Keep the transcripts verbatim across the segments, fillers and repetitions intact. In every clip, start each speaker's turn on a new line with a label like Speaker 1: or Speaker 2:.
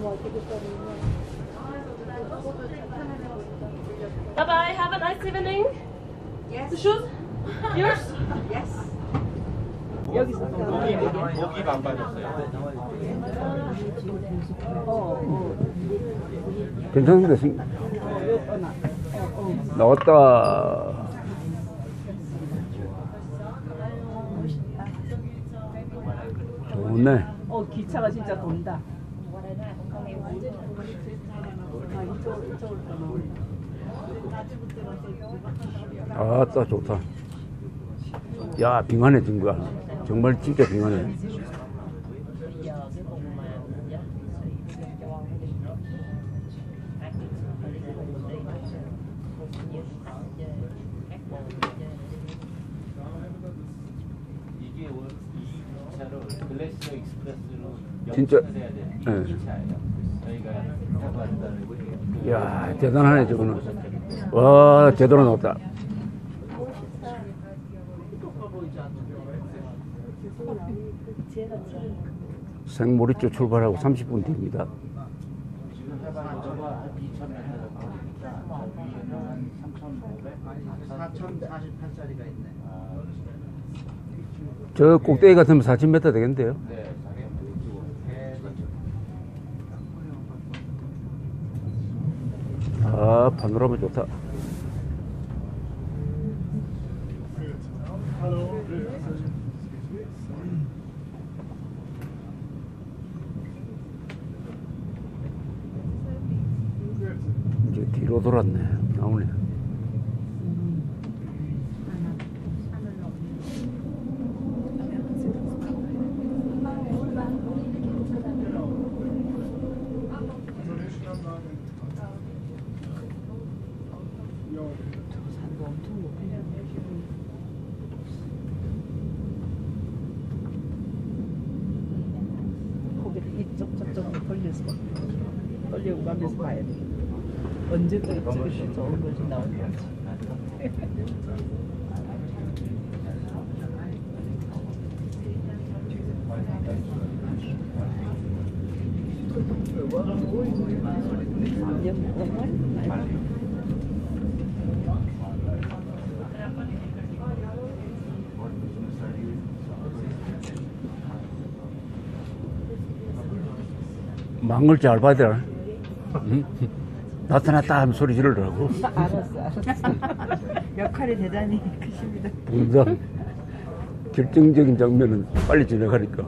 Speaker 1: Bye bye. Have a nice evening. Yes. The shoes? Yours?
Speaker 2: Yes.
Speaker 3: 여기서 고기, 고기가 안 빠졌어요.
Speaker 4: 괜찮은데 생... 나왔다. 좋네.
Speaker 2: 어, 기차가 진짜 돈다.
Speaker 4: 아따 좋다. 야 빙하해진 거야. 정말 진짜 빙하해.
Speaker 3: 이게 이 차로 글래시어 익스프레스로
Speaker 4: 진짜.
Speaker 3: 연습해야 되는 이
Speaker 4: 네.
Speaker 3: 차예요. 저희가 타고 왔다는 거예요.
Speaker 4: 야 대단하네 저거는. 와 제대로 나왔다. 생모리쪽 출발하고 삼십 분 뒤입니다.
Speaker 3: 지금 해봐는 저거 한 이천 미터 정도 되니까 저기는 한 삼천오백?
Speaker 5: 사천사십팔 짜리가 있네.
Speaker 4: 저 꼭대기 같으면 사천 미터 되겠는데요.
Speaker 3: 네,
Speaker 4: 아 파노라마 좋다. 이제 뒤로 돌았네. 나오네.
Speaker 2: 고개를 이쪽 저쪽으로 돌려서 돌리고 가면서 봐야 돼. 언제 또 이쪽에서 좋은 것이 나오는 건지.
Speaker 4: 망을 잘 봐야 되나? 응? 나타났다 하면 소리 지르더라고.
Speaker 2: 알았어, 알았어. 역할이 대단히 크십니다.
Speaker 4: 분당 결정적인 장면은 빨리 지나가니까.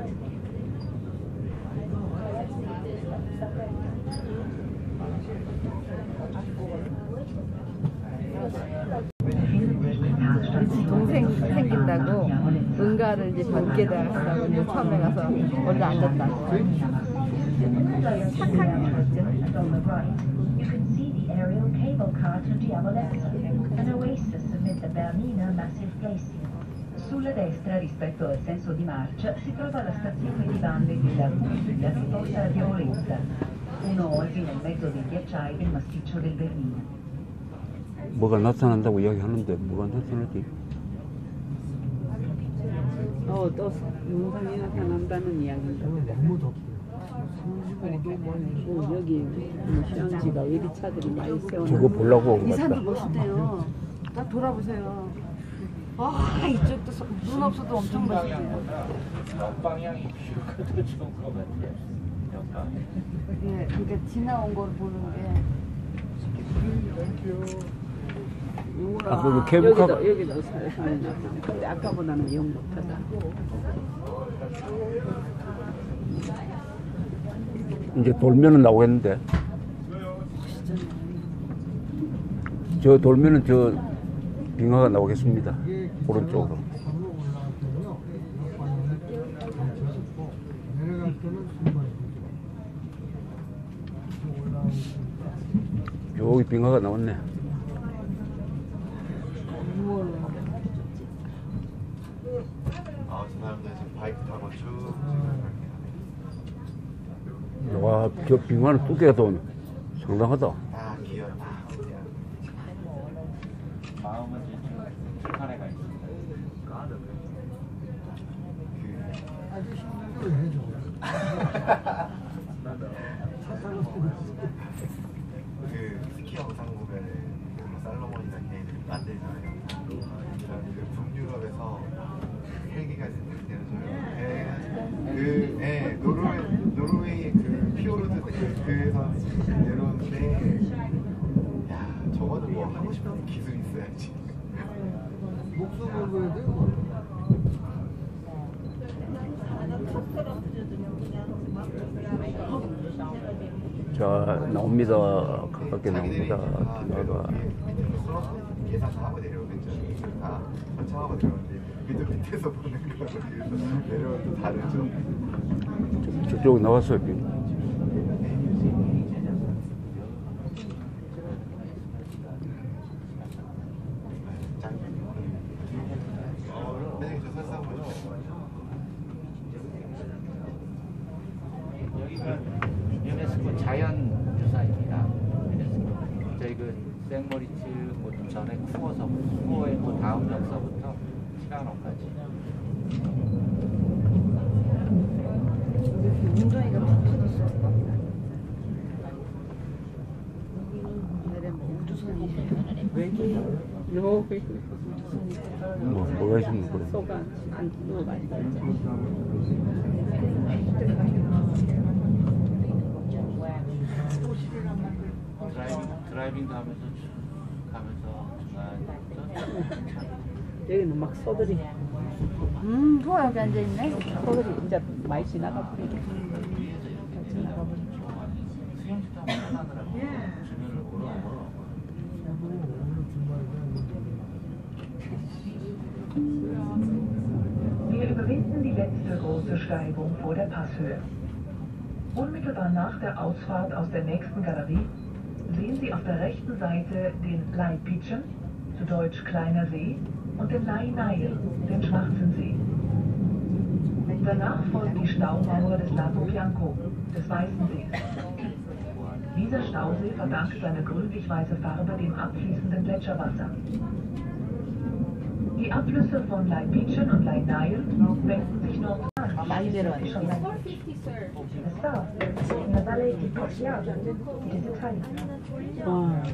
Speaker 2: 동생 생긴다고 응가를 이제 번개다 한다고 이제 처음에 가서 원래 앉았다. 착한 거죠.
Speaker 6: You can see the aerial cable car to Diavoletta, an oasis amid the Bernina Massive Glacier. Sulla destra, rispetto al senso di marcia, si trova la stazione di bande di La la riposta a Diavoletta, un oasi nel mezzo dei ghiacciai del massiccio del Bernina.
Speaker 4: 뭐가 나타난다고 이야기하는데 뭐가 나타나지?
Speaker 2: 어, 또 영상이 나타난다는 이야기인데.
Speaker 5: 너무 덥고.
Speaker 2: 어, 여기 휴양지가 외리차들이 많이 세워놨.
Speaker 4: 저거 보려고 온
Speaker 2: 이
Speaker 4: 것
Speaker 2: 산도
Speaker 4: 같다.
Speaker 2: 멋있대요. 딱 돌아보세요. 아, 이쪽도 서- 눈 없어도 엄청 멋있대요.
Speaker 3: 역방향이 뷰가 좋은 것 같아요. 역방향.
Speaker 2: 예, 그러니까 지나온 걸 보는 게.
Speaker 4: 아, 그 케이블카-
Speaker 2: 여기도 여기도 사람이 나타나. 근데 아까보다는 영 못하다.
Speaker 4: 이제 돌면은 나오겠는데. 저 돌면은 저 빙하가 나오겠습니다. 오른쪽으로.
Speaker 5: 내려갈 때는 순간.
Speaker 4: 여기 빙하가 나왔네.
Speaker 7: 아, 저 사람들 지금 바이크 타고 쭉.
Speaker 4: 와, 저 빙하는 두께가 더 상당하다.
Speaker 7: 아, 기어라.
Speaker 3: 마음은 이제 불편해가 있습니다.
Speaker 5: 아주 힘들게 해줘.
Speaker 7: 그 스키 영상 보면은 그 살로몬이나 걔네들이 만들잖아요. 이런 그 북유럽에서 헬기가 내려줘요. 그, 예, 노르웨이, 노르웨이 그 피오르드 그, 그에서 내려오는데, 야, 저거는 뭐 하고 싶은 기술이 있어야지.
Speaker 5: 목숨을 걸어야 돼.
Speaker 4: 자, 나옵니다. 가깝게 나옵니다. 빙하가.
Speaker 7: 계산 다 하고 내려오겠죠. 다 선창하고 내려오는데 밑에 밑에서 보는 거랑 뒤에서 내려오는 또 다르죠.
Speaker 4: 저, 저쪽 나왔어요. 빙.
Speaker 7: 선생님 저 설사 한번 해주세요.
Speaker 3: 여기가 유네스코 자연유산입니다. 유네스코. 저희 그 생머리츠 뭐 전에 쿠어서 쿠어의 그 다음 역사부터 티라노까지.
Speaker 2: 웅덩이가 툭 터졌어. 내가 우주선이 외계
Speaker 1: No.
Speaker 4: 뭐, 뭐가 있으면 그래.
Speaker 1: 소가 안 누워가지고.
Speaker 3: 드라이빙, 드라이빙도 하면서 쭉 가면서 중간
Speaker 1: 여기는 막 소들이
Speaker 2: 음, 좋아 여기 앉아 있네.
Speaker 1: 소들이 이제 많이 지나가 버리고.
Speaker 3: 수영식도 한번 하더라고요. 주변을 보러.
Speaker 6: Wir überwinden die letzte große Steigung vor der Passhöhe. Unmittelbar nach der Ausfahrt aus der nächsten Galerie sehen Sie auf der rechten Seite den Lai Pichen, zu Deutsch Kleiner See, und den Lai Nile, den Schwarzen See. Danach folgt die Staumauer des Lago Bianco, des Weißen Sees. Dieser Stausee verdankt seine grünlich-weiße Farbe dem abfließenden Gletscherwasser. Die Abflüsse von Lai Pichen und Lai Nile wenden sich nord
Speaker 2: 많이 내려왔네. 와,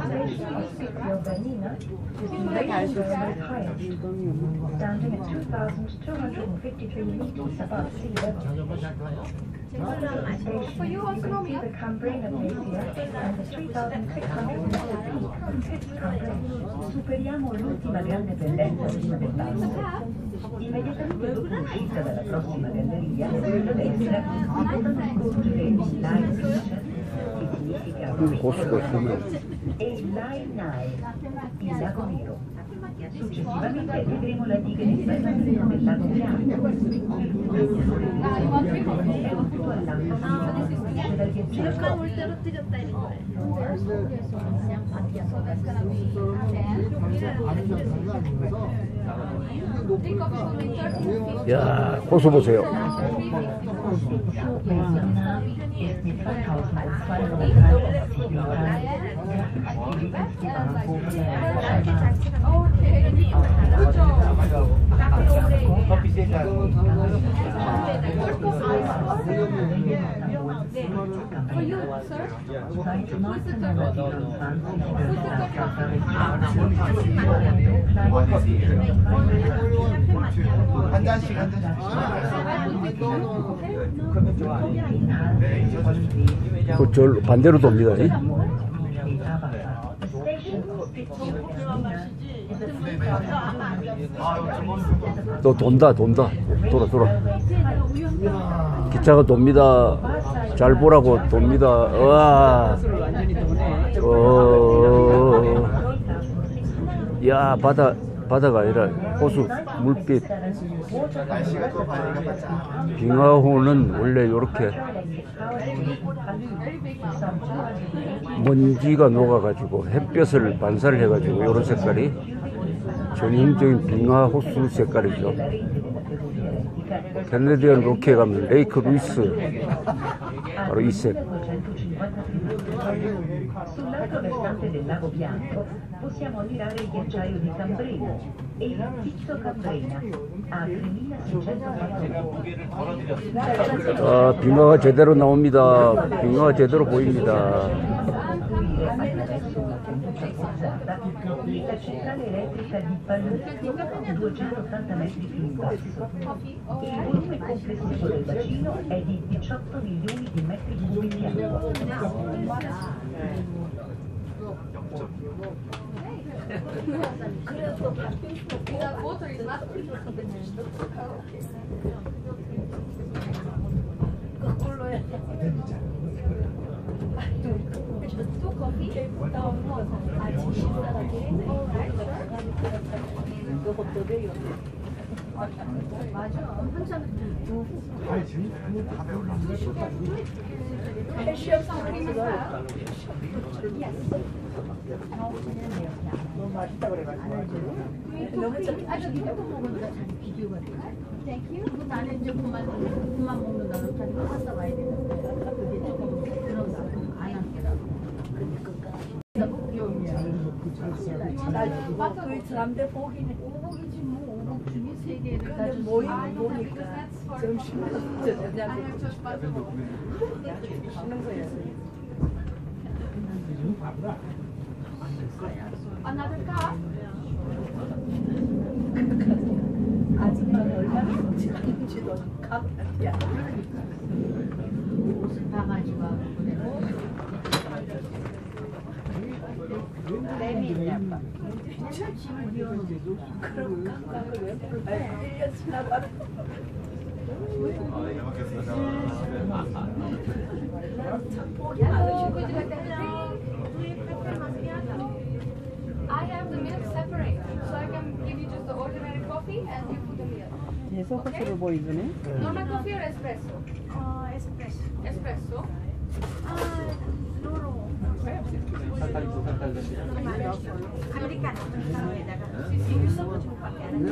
Speaker 6: Standing at two thousand two hundred fifty-three meters above sea level. The station, you can see the Cambrena Glacier and the three thousand six hundred meter peak, Cambrena. Superiamo l'ultima grande pendenza prima del passo. Immediatamente dopo l'uscita dalla prossima galleria, sulla destra, si possono scorgere il Lai Pichen, che significa
Speaker 4: 호수가 있으면
Speaker 6: e il Lai Nile, il lago nero. Successivamente vedremo la diga di Bernardino del lago Bianco. È tutto all'alto dal ghiacciaio.
Speaker 4: 야, 호수 보세요.
Speaker 6: Ist mit zweitausendzweihundertdreiundachtzig Metern die wichtigste Bahnhof
Speaker 3: 커피 세 잔.
Speaker 6: Seit neunzehnhundertsiebenundzwanzig wird
Speaker 7: 한 잔씩 한 잔씩.
Speaker 4: 그 절 반대로 돕니다. 이? 또 돈다, 돈다. 돌아, 돌아. 기차가 돕니다. 잘 보라고 돕니다. 우와. 어, 야, 바다, 바다가 아니라 호수, 물빛.
Speaker 7: 날씨가 또 밝으니까 바짝.
Speaker 4: 빙하호는 원래 이렇게 먼지가 녹아가지고 햇볕을 반사를 해가지고 이런 색깔이 전형적인 빙하 호수 색깔이죠. 캐네디언 로키에 가면 레이크 루이스 바로 이 색.
Speaker 6: Sul lato versante del lago Bianco possiamo ammirare il ghiacciaio di Cambrena e il Pizzo Cambrena a tremilaseicentotto metri.
Speaker 4: 아, 빙하가 제대로 나옵니다. 빙하가 제대로 보입니다.
Speaker 6: Attraverso una conduzione forzata la centrale elettrica di Pallucchio, duecentottanta metri più in basso. Il volume complessivo del bacino è di diciotto milioni di metri cubi di acqua.
Speaker 8: 나는 이제 그만 그만 먹는다는 자리 갔다 와야 되는데 그게 조금 그런 거안 하더라고. 맞아, 그 사람들 보기는 오복이지 뭐 오복 중에 세 개를 가지고 모임 보니까 점심 저녁 쉬는 거야. Another car? 아줌마는 얼마나 먹지도 카페야. 옷을 다 가지고 와서 그래. 램이 있냐 봐. 맨날 집을 비워놓고 그럼 깜깜을 왜 불러요? 일 년 지나봐도
Speaker 9: I have the milk separate, so I can give you just the ordinary coffee and you put the milk.
Speaker 2: 예, 소스를 보여주네.
Speaker 9: Normal coffee or espresso?
Speaker 8: 어, 에스프레소.
Speaker 9: Espresso.
Speaker 8: 아, 로로. 아메리카노 가루에다가 섞어 주고 밖에 안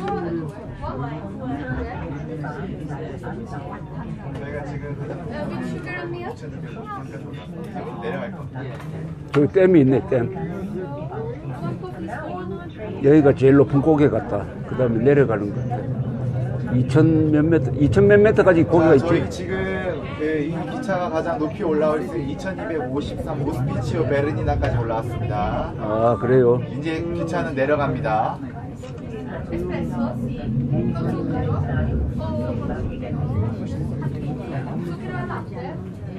Speaker 7: 저희가 지금
Speaker 9: Uh, with sugar and milk?
Speaker 7: 내려갈 겁니다.
Speaker 4: 저기 댐이 있네, 댐.
Speaker 9: One coffee spoon.
Speaker 4: 여기가 제일 높은 고개 같다. 그 다음에 내려가는 것 같아. 이천 몇 미터, 이천 몇 미터까지 고개가
Speaker 7: 자, 저희
Speaker 4: 있지.
Speaker 7: 지금 그 이 기차가 가장 높이 올라올 수 이천이백오십삼 오스피치오 베르니나까지 올라왔습니다.
Speaker 4: 아, 그래요.
Speaker 7: 이제 기차는 내려갑니다.
Speaker 9: Espresso, sì. Con zucchero. O zucchero al latte?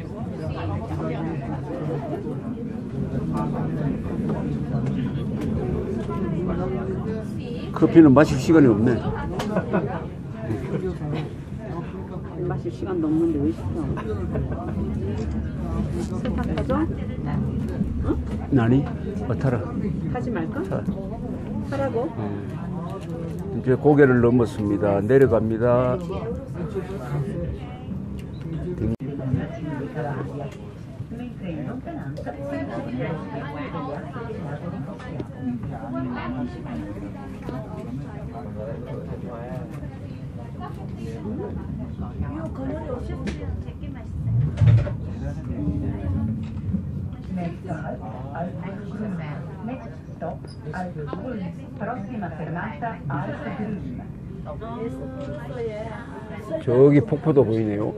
Speaker 9: Sì.
Speaker 4: 커피는 마실 시간이 없네.
Speaker 2: 마실 시간도 없는데 왜 시켜? 세탁 하죠? 응?
Speaker 4: 나니? 어, 타라.
Speaker 2: 하지 말까?
Speaker 4: 타.
Speaker 2: 하라고?
Speaker 4: 어. 이제 고개를 넘었습니다. 내려갑니다.
Speaker 6: Mentre in lontananza si vede gli altri del lago di
Speaker 8: 요 그늘에 오셨으면 되게 맛있어요.
Speaker 6: Next stop al Kulm. Prossima fermata al Kulm.
Speaker 4: 저기 폭포도 보이네요.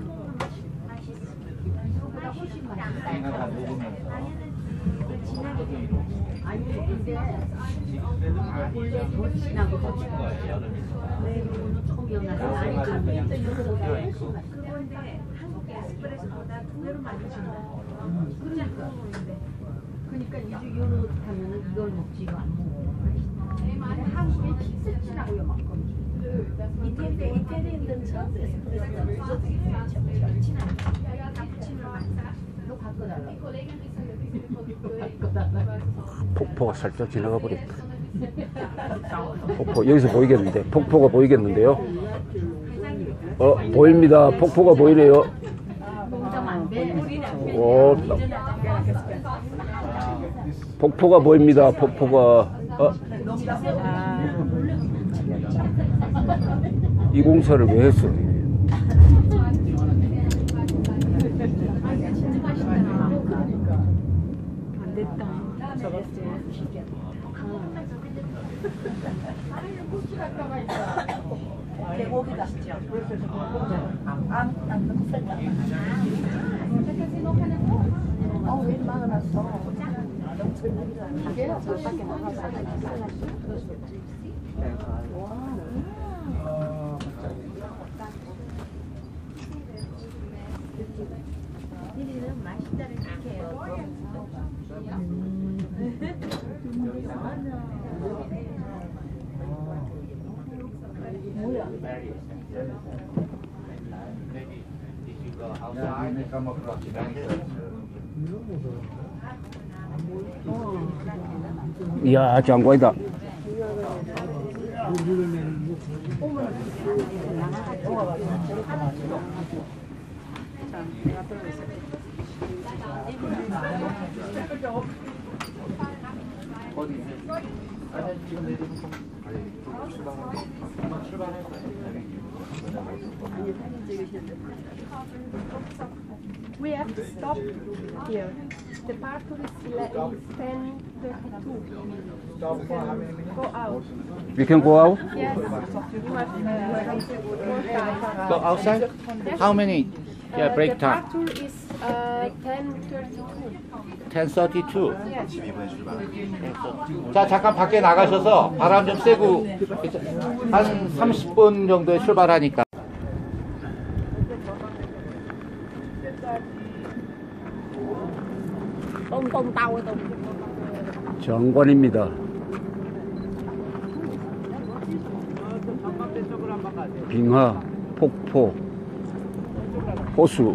Speaker 8: 그건데 한국 에스프레소보다 두 배로 많이 준다. 그러니까. 그러니까 이주 요로 하면은 이걸 먹지 이거 안 먹어. 근데 한국에 기세치라고 요만큼. 이태리 이태리인들은 처음 에스프레소가 절친 않아. 카푸치노 너 바꿔달라.
Speaker 4: 폭포가 살짝 지나가 버렸다. 폭포 여기서 보이겠는데 폭포가 보이겠는데요. 어 보입니다. 폭포가 보이네요. 오, 폭포가 보입니다. 폭포가 어. 이 공사를 왜 했어?
Speaker 8: 안 됐다.
Speaker 2: 대목이다. 어, 왜 막아놨어? 저 밖에 나가서
Speaker 8: 니네는 맛있다를 시켜요.
Speaker 3: Maybe if you go outside, you come across the bank.
Speaker 4: 이야, 장관이다.
Speaker 3: 어디? 아니 지금 내리고 출발하고 출발할 거예요.
Speaker 1: We have to stop here. The parkour is ten thirty-two. Go out.
Speaker 4: We can go out?
Speaker 1: Yes. You have more time.
Speaker 3: Go outside? How many? Yeah,
Speaker 1: Uh,
Speaker 3: break
Speaker 1: the
Speaker 3: time.
Speaker 1: parkour is uh, ten thirty-two.
Speaker 3: ten thirty-two.
Speaker 1: Yes.
Speaker 3: 자, 잠깐 밖에 나가셔서 바람 좀 쐬고 한 삼십 분 정도에 출발하니까.
Speaker 4: 장관입니다. 빙하, 폭포, 호수.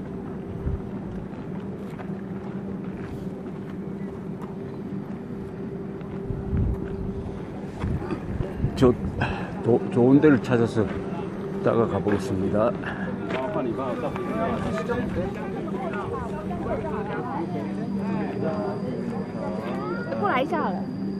Speaker 4: 저 도, 좋은 데를 찾아서 따가 가보겠습니다.
Speaker 1: Có lại sao?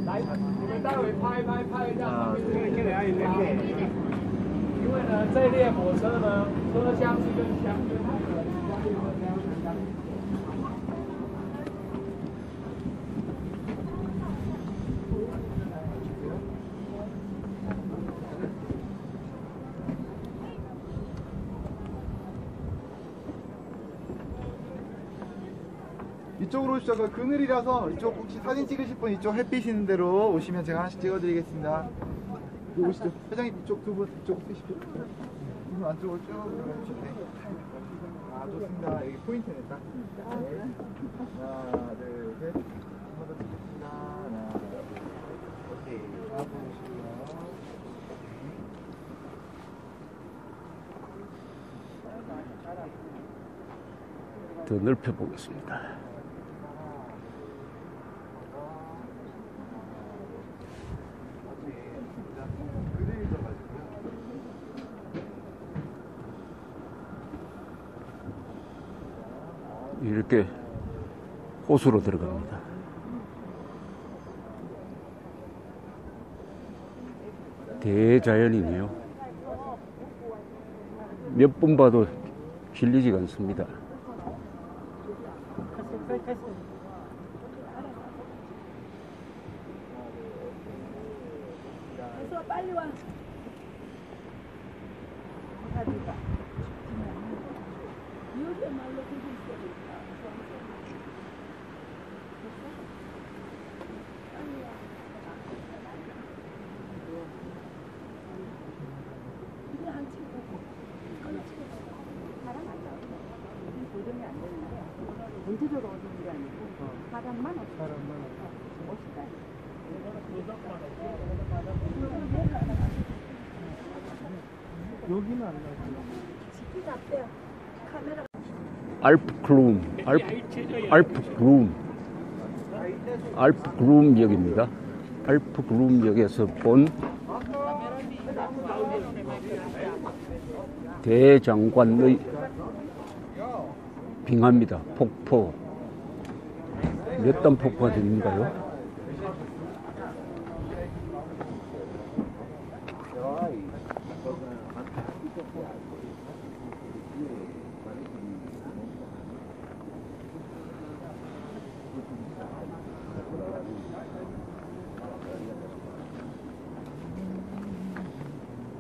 Speaker 7: 이쪽으로 오시죠. 그늘이라서 이쪽 혹시 사진 찍으실 분 이쪽 햇빛 있는 데로 오시면 제가 하나씩 찍어드리겠습니다. 이쪽 오시죠. 회장님 이쪽 두 분 이쪽 쓰시죠. 두분 안쪽으로 쭉 들어가주시죠. 네. 아 좋습니다. 여기 포인트네 딱. 네. 하나 둘 셋. 한 번 더 찍겠습니다. 하나 둘 셋. 오케이. 하나 보시고요.
Speaker 4: 더 넓혀 보겠습니다. 이렇게 호수로 들어갑니다. 대자연이네요. 몇 번 봐도 질리지가 않습니다.
Speaker 8: 빨리 와. 전체적으로 어두운 게 아니고 바람만 없어. 바람만 없어.
Speaker 5: 여기는 안 나지.
Speaker 8: 스피드 앞에요. 카메라.
Speaker 4: 알프 그룸, 알프, 알프 그룸, 알프 그룸역입니다. 알프 그룸역에서 본 대장관의 빙하입니다. 폭포. 몇 단 폭포가 됩니까요?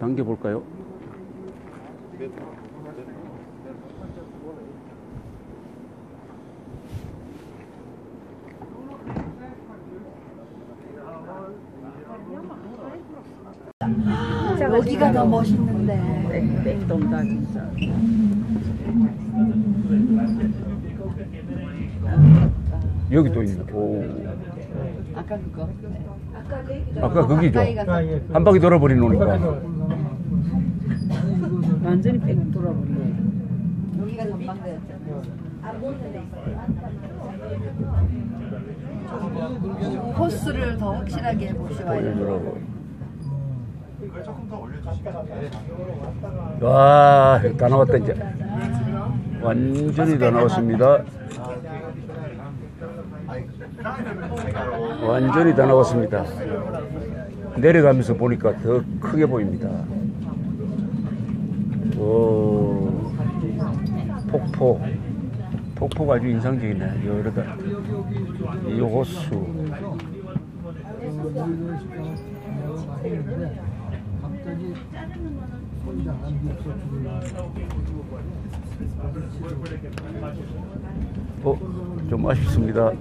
Speaker 4: 당겨볼까요?
Speaker 2: 여기가 더 멋있는데.
Speaker 10: 땡동다 진짜.
Speaker 4: 여기 또 있네. 오.
Speaker 2: 아까 그거.
Speaker 4: 아까 거기죠.
Speaker 5: 아, 예.
Speaker 4: 한 바퀴 돌아버린 노니까.
Speaker 10: 완전히 뺑 돌아버리네.
Speaker 2: 여기가 전망대였잖아요. 코스를 더 확실하게 보시와요.
Speaker 4: 보여주라고.
Speaker 7: 이걸 조금 더 올려주시면 돼요.
Speaker 4: 와, 다 나왔다 이제. 완전히 다 나왔습니다. 완전히 다 나왔습니다. 내려가면서 보니까 더 크게 보입니다. 오, 폭포. 폭포가 아주 인상적이네. 여기다 이 호수.
Speaker 5: 갑자기 혼자 안 미쳐
Speaker 4: 어, 좀 아쉽습니다.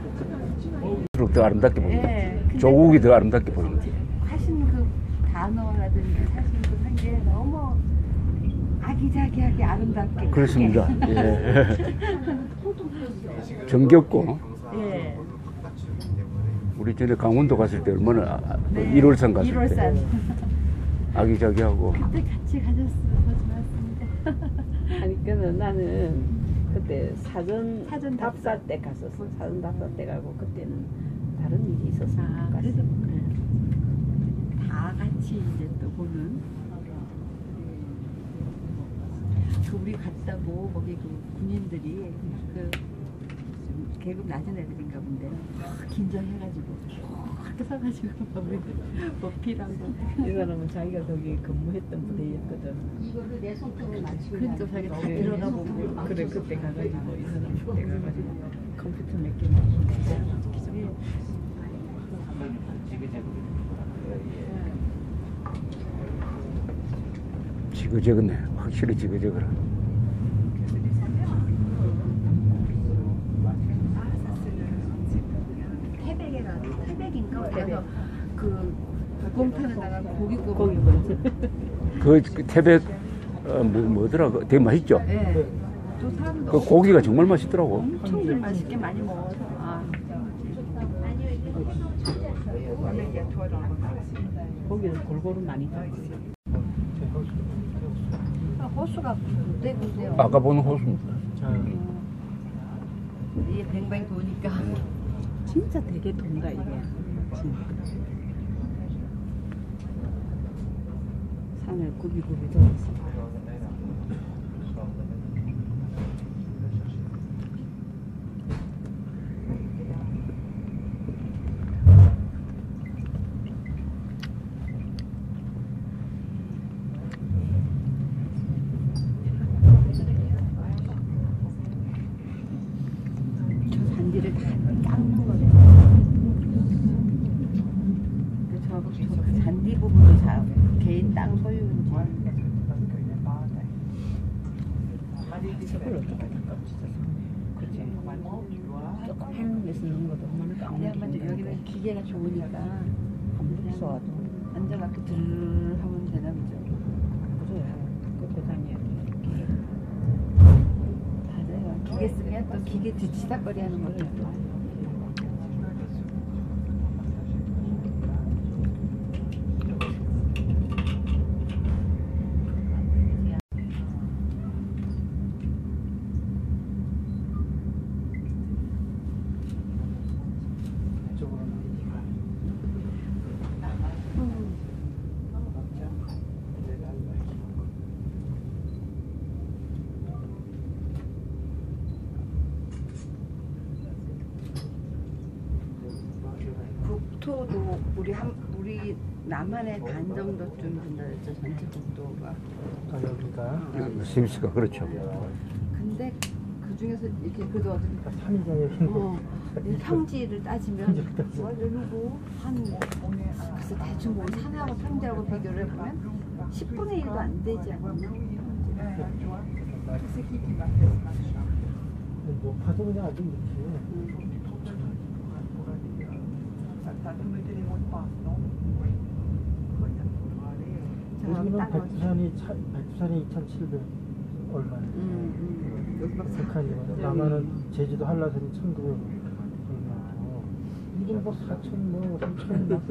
Speaker 4: 더 아름답게 보입니다.
Speaker 2: 네, 근데
Speaker 4: 조국이 더 아름답게 보입니다.
Speaker 2: 하신 그 단어라든지 사실 그한 게 너무 아기자기하게 아름답게.
Speaker 4: 그렇습니다. 예. 정겹고.
Speaker 2: 예.
Speaker 4: 우리 전에 강원도 갔을 때 얼마나 아,
Speaker 2: 네.
Speaker 4: 일월산 갔을
Speaker 2: 일월산.
Speaker 4: 때 아기자기하고.
Speaker 2: 그때 같이 가셨으면 더 좋았습니다.
Speaker 10: 아니 그는 나는 그때 사전
Speaker 2: 사전
Speaker 10: 답사 때 갔었어. 사전 답사 때 가고 그때는 다른 일이 있어서
Speaker 2: 아,
Speaker 10: 못 갔어.
Speaker 2: 그래도 다 같이 이제 또 보는. 그 우리 갔다고 거기 그 군인들이 그 계급 낮은 애들인가 본데 긴장해가지고 그렇게 서가지고 우리 보피라고.
Speaker 10: 이 사람은 자기가 거기 근무했던 부대였거든.
Speaker 8: 이거를 내 손톱에 맞추고
Speaker 2: 그러니까 자기 다 들어가 보고.
Speaker 10: 그래 그때 가가지고 이 사람 그때 가가지고 컴퓨터 몇 개 맞추고.
Speaker 4: 지그재그네. 확실히 지그재그라.
Speaker 2: 태백에가 태백인가 어디서 그 구공탄에다가 고기 구워
Speaker 10: 고기
Speaker 2: 먹는
Speaker 4: 그, 그 태백 어, 뭐, 뭐더라? 그 되게 맛있죠?
Speaker 2: 예. 또 사람도
Speaker 4: 그 고기가 정말 맛있더라고.
Speaker 2: 엄청 맛있게 많이 먹어서 아.
Speaker 10: 고기를 골고루 많이 줬어.
Speaker 2: 호수가 군데군데
Speaker 4: 아까 본 호수입니다.
Speaker 2: 이게 뱅뱅 도니까
Speaker 10: 진짜 되게 돈다 이게. 진짜. 산을 굽이굽이 돌았어.
Speaker 2: 저 잔디를 다 깎는 거래. 저, 저 잔디 부분도 다 개인 땅 소유인지.
Speaker 10: 저걸 어떻게 닦아 진짜. 그치. 조금 해놓은 데서 넣는 것도 얼마나
Speaker 2: 그냥
Speaker 10: 까먹는
Speaker 2: 먼저 여기는 기계가 좋으니까
Speaker 10: 아무리 써도
Speaker 2: 앉아갖고 들 하면 되나 보죠.
Speaker 10: 그래. 그거 다녀야 돼.
Speaker 2: 맞아요. 기계 쓰면 또 기계 뒤치다거리 하는 것도 있고. 국토도 우리 한 우리 남한의 반 정도쯤 된다 그랬죠. 전체 국토가.
Speaker 5: 아, 여기가
Speaker 4: 스위스가 그렇죠.
Speaker 2: 근데 그 중에서 이렇게 그래도 어떤
Speaker 5: 산이잖아요.
Speaker 2: 어, 이 평지를 따지면 뭐 누구 한 그래서 대충 뭐 산하고 평지하고 비교를 해보면
Speaker 10: 십분의 일도 안 되지 않나?
Speaker 5: 뭐 파도 그냥 아주 이렇게 여기는 백두산이 차, 백두산이 이천칠백 얼마
Speaker 10: 음, 음.
Speaker 5: 백한이면 남한은 제주도 한라산이 천구백 얼마고 이건 뭐 사천 뭐 삼천 뭐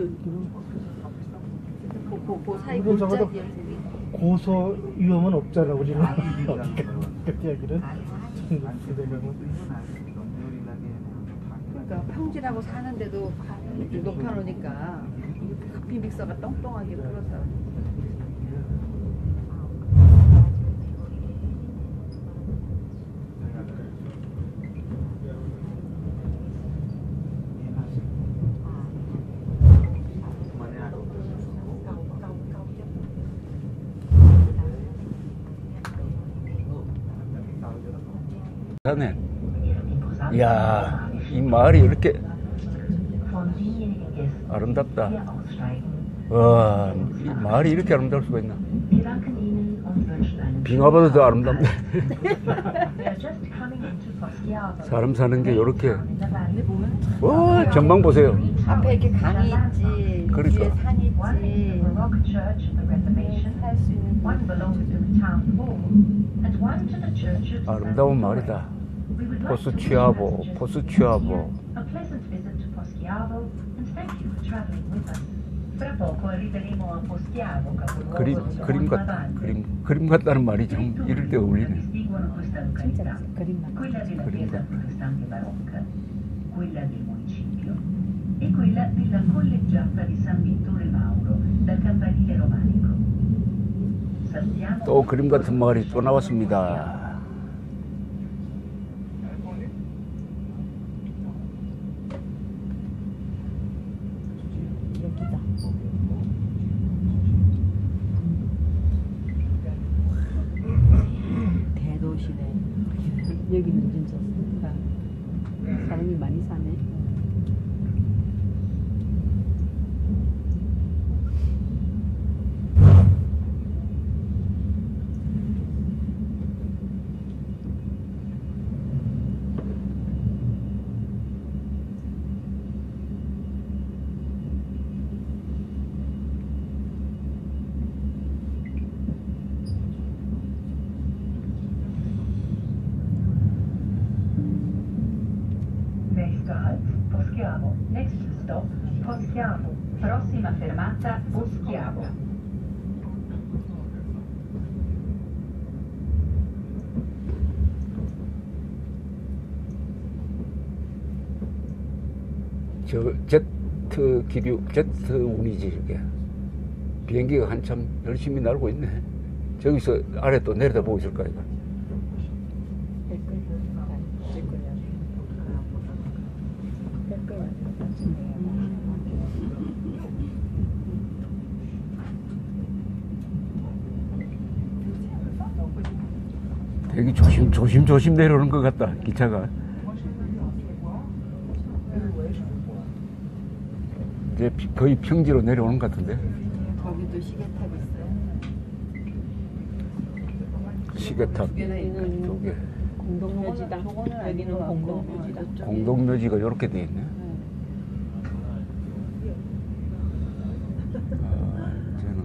Speaker 10: 그, 그 사이
Speaker 5: 우리는 적어도
Speaker 10: 골짜기야.
Speaker 5: 고소 위험은 없잖아 우리는 그때 여기는 천구백대가면
Speaker 10: 그러니까 평지라고 사는데도 이렇게 높여놓으니까 커피 믹서가 똥똥하게 불었다.
Speaker 4: 자네, 이야, 이 마을이 이렇게 아름답다. 와, 이 마을이 이렇게 아름다울 수가 있나? 빙하보다 더 아름답네. 사람 사는 게 이렇게. 와, 전망 보세요.
Speaker 10: 앞에 이렇게 강이 있지,
Speaker 4: 그러니까.
Speaker 10: 뒤에 산이 있지. 할 수 있는
Speaker 4: 아름다운 마을이다. 포스 취하보, 포스 취하보. 그림, 그림 같다. 그림, 그림 같다는 말이 좀 이럴 때 어울리네.
Speaker 10: 진짜 그림 같아.
Speaker 4: 그림 같다.
Speaker 6: E quella della collegiata di San Vittore Mauro, dal campanile romanico. Salutiamo
Speaker 4: 또 그림 같은 마을이 또 나왔습니다.
Speaker 10: 여기다. 대도시네. 여기는 진짜 사람이 많이 사네.
Speaker 6: Next halt, Poschiavo. Next stop, Poschiavo. Prossima fermata, Poschiavo.
Speaker 4: 저 제트 기류, 제트 운이지 저게. 비행기가 한참 열심히 날고 있네. 저기서 아래 또 내려다 보고 있을 거야. 이거. 되게 조심 조심 조심 내려오는 것 같다 기차가. 이제 피- 거의 평지로 내려오는 것 같은데.
Speaker 10: 거기도 시계탑 있어요.
Speaker 4: 시계탑
Speaker 10: 여기는
Speaker 4: 두 개.
Speaker 10: 공동묘지다. 여기는 공동묘지다.
Speaker 4: 공동묘지가 이렇게 돼 있네. 아, 저는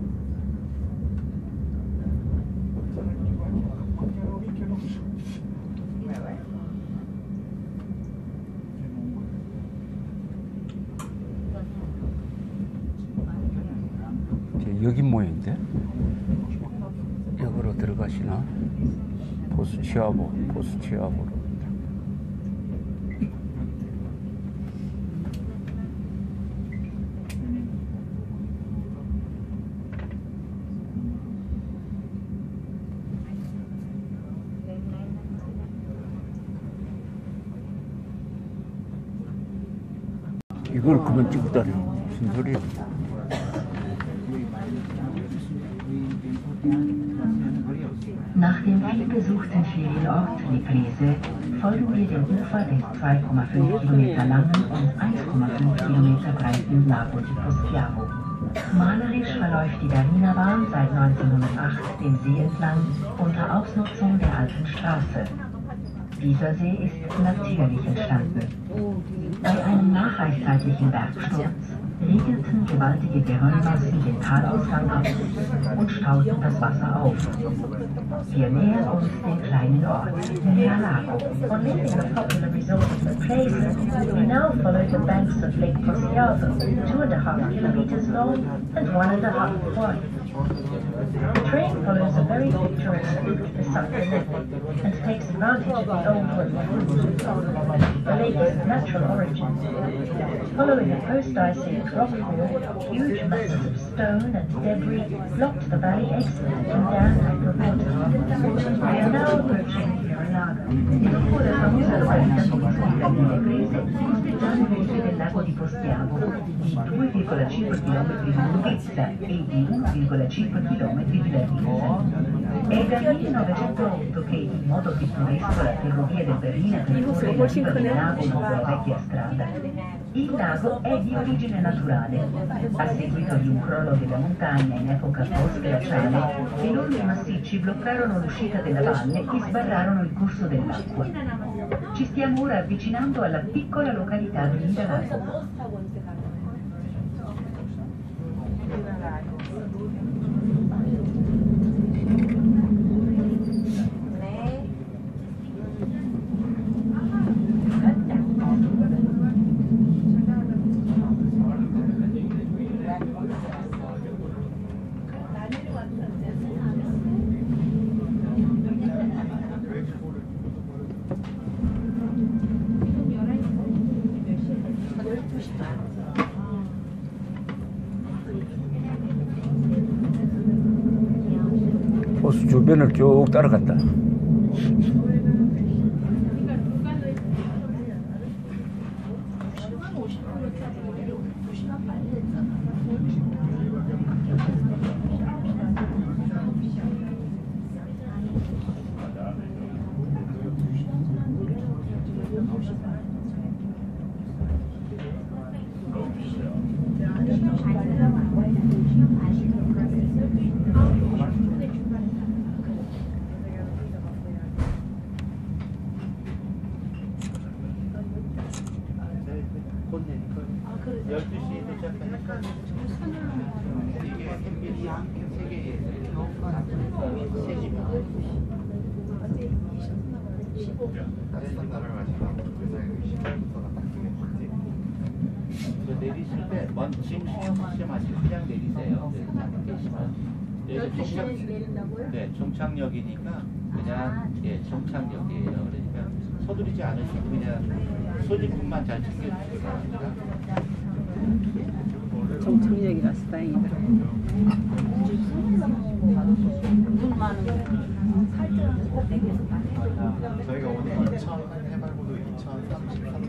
Speaker 4: 여긴 모양인데? 여기로 들어가시나? 포스치아보, 포스치아보로. 이걸 그만 찍다니 무슨 소리야?
Speaker 6: Nach dem vielbesuchten Ferienort Neplese folgen wir dem Ufer des zwei Komma fünf Kilometer langen und eins Komma fünf Kilometer breiten Lago di Poschiavo. Malerisch verläuft die Berliner Bahn seit neunzehnhundertacht den See entlang unter Ausnutzung der alten Straße. Dieser See ist natürlich entstanden. Bei einem nacheiszeitlichen Bergsturz regelten gewaltige Geröllmassen den Talausgang ab und stauten das Wasser auf. Wir nähern uns den kleinen Ort Nea-Lago. On leaving the popular resort of the place, we now follow the banks of Lake Poschiavo, two and a half kilometers long and one and a half wide. The train follows a very picturesque route beside the lake and takes advantage of the old wood. The lake is of natural origin. Following a post-ice age rockfall, huge masses of stone and debris blocked the valley exit and dammed the water. We are now approaching Nea-Lago. Dopo la famosa località turistica di Negrese, costeggiamo il luce del lago di Poschiavo, di due virgola cinque chilometri di lunghezza e di uno virgola cinque chilometri di larghezza. È dal millenovecentootto che, in modo pittoresco, la ferrovia del Berlino percorre la riva del lago lungo la vecchia strada. Il lago è di origine naturale. A seguito di un crollo della montagna in epoca post-glaciale, enormi massicci bloccarono l'uscita della valle e sbarrarono il corso dell'acqua. Ci stiamo ora avvicinando alla piccola località di Nea-Lago.
Speaker 4: 호수 주변을 쭉 따라간다.
Speaker 3: 열두 시에 도착하니까 이게 햇빛이 세 개에 세 시 반.
Speaker 7: 따뜻한 나라를 마시면 세상에 십분부터가 바뀌겠지.
Speaker 3: 내리실 때 먼 지금 신경 쓰지 마시고 그냥 내리세요. 네, 계시면 여기 종착 네 종착역이니까 그냥 예 종착역이에요. 그러니까 서두르지 않으시고 그냥 소지품만 잘 챙겨주시기 바랍니다.
Speaker 10: 정착역이라서 다행이다.
Speaker 7: 저희가 오늘 이천 해발고도 이천삼십삼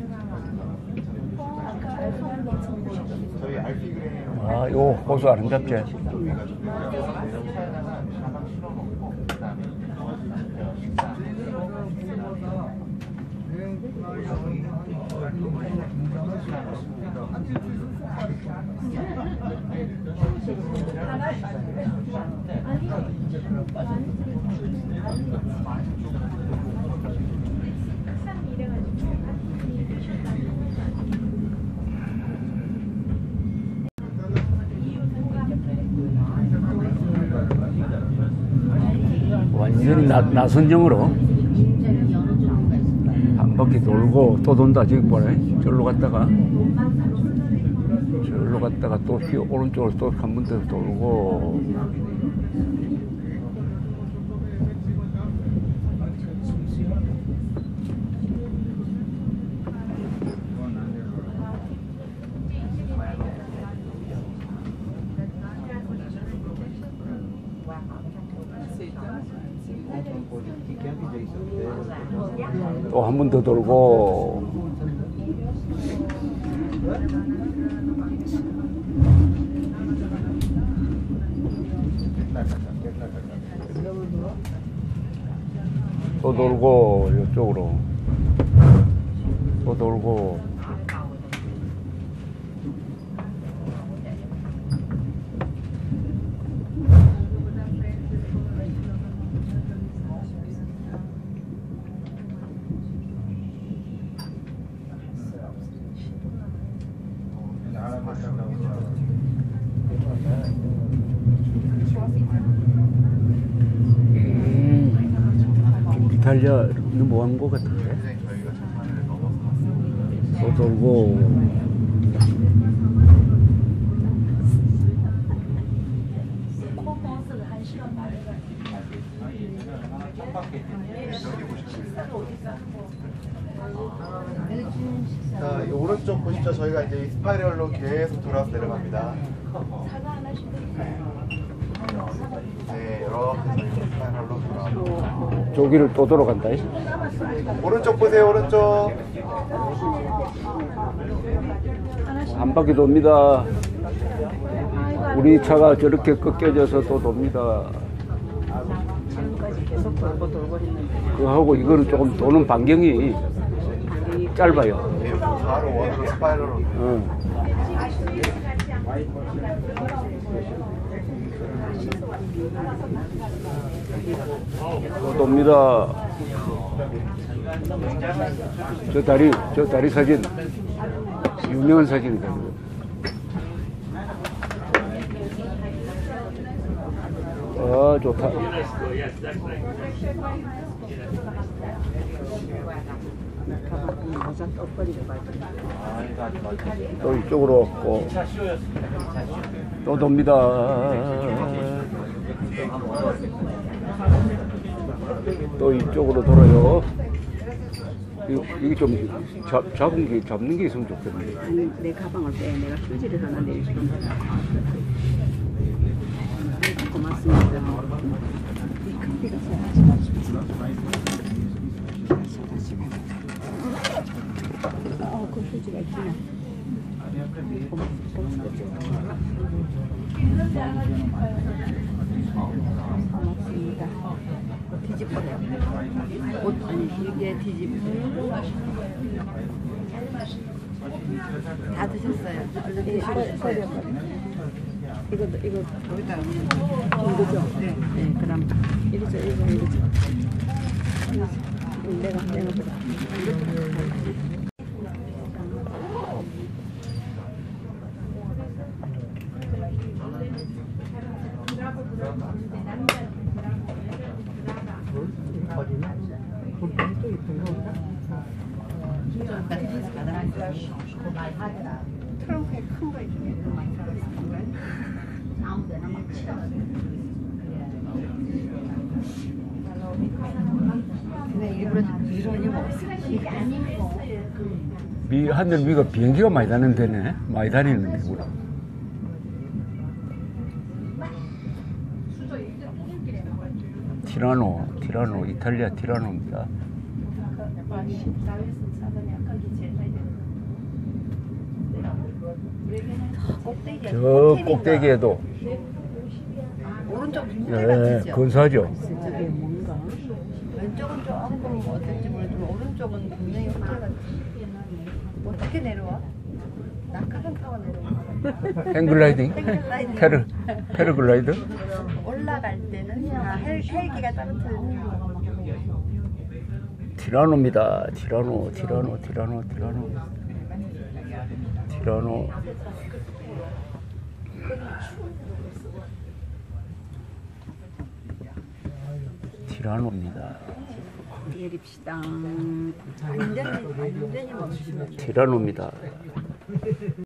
Speaker 7: 저희 알피그레이
Speaker 4: 아, 요 호수 아름답지? 완전히 나, 나선정으로 한 바퀴 돌고 또 돈다. 저기 보네. 절로 갔다가 절로 갔다가 또 휘어 오른쪽으로 또 한 번 더 돌고 또 한 번 더 돌고 또 돌고 이쪽으로 또 돌고 음, 이탈리아는 뭐 한 거 같은데?
Speaker 7: 저희가 자판을 넘어서 왔습니다.
Speaker 4: 또 돌고.
Speaker 7: 자, 이 오른쪽 보시죠. 저희가 이제 이 스파이럴로 계속 돌아서 내려갑니다. 네, 이렇게 저희가 스파이럴로 돌아갑니다.
Speaker 4: 저기를 또 돌아간다.
Speaker 7: 오른쪽 보세요, 오른쪽.
Speaker 4: 한 바퀴 돕니다. 우리 차가 저렇게 꺾여져서 또 돕니다.
Speaker 10: 지금까지 계속 돌고 돌고 했는데
Speaker 4: 그하고 이거는 조금 도는 반경이 짧아요.
Speaker 7: 네, 바로 원으로 스파이럴로.
Speaker 4: 어. 또 돕니다. 저 다리, 저 다리 사진. 유명한 사진이다. 아, 좋다.
Speaker 10: 가방 모자 떠버리고 가지고
Speaker 4: 또 이쪽으로 왔고 또 돕니다. 또 이쪽으로 돌아요. 이거, 이게 좀 잡, 잡은 게, 잡는 게 있으면 좋겠네.
Speaker 10: 아니 내 가방을 빼 내가 휴지를 하나 내주면 고맙습니다. 이 커피가 어, 그 휴지가 있구나. 고맙습니다. 뒤집어요. 옷 아니 이게 뒤집어. 다 드셨어요. 얼른 드시고. 이거 이거 여기다 이거죠? 네. 네, 그럼 이거죠, 이거 이거죠. 내가 내가 그래.
Speaker 5: 또 이쁜 거.
Speaker 10: 트렁크에 큰 거 있으면 많이 사갔어. 아무데나 막 치워. 근데 일부러 이런 이유가 없어. 이게 아니고.
Speaker 4: 미, 하늘 위가 비행기가 많이 다니는 데네. 많이 다니는데, 우리. 티라노, 티라노, 이탈리아 티라노입니다. 저 꼭대기에도
Speaker 2: 오른쪽
Speaker 4: 예, 근사하죠.
Speaker 10: 저게 뭔가?
Speaker 2: 왼쪽은 조금 어떨지 모르지만 오른쪽은 분명히 호텔 어떻게 내려와? 낙하산 타고 내려와.
Speaker 4: 행글라이딩?
Speaker 2: 행글라이딩.
Speaker 4: 패르, 패러글라이드?
Speaker 2: 올라갈 때는 아, 헬, 헬기가 따로 틀는
Speaker 4: 티라노입니다. 티라노, 티라노, 티라노, 티라노. 티라노. 티라노입니다.
Speaker 10: 내립시다.
Speaker 2: 완전히 완전히 멈추면
Speaker 4: 티라노입니다.